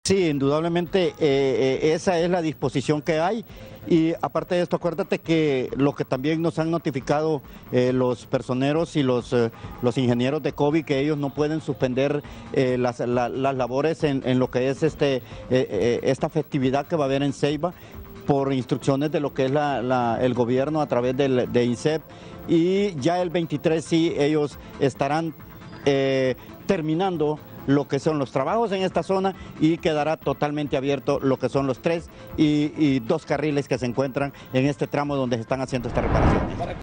Sí, indudablemente esa es la disposición que hay y aparte de esto, acuérdate que lo que también nos han notificado los personeros y los ingenieros de COVID, que ellos no pueden suspender las labores en lo que es esta festividad que va a haber en Ceiba por instrucciones de lo que es el gobierno a través de INSEP, y ya el 23 sí ellos estarán terminando lo que son los trabajos en esta zona y quedará totalmente abierto lo que son los 3 y 2 carriles que se encuentran en este tramo donde se están haciendo estas reparaciones.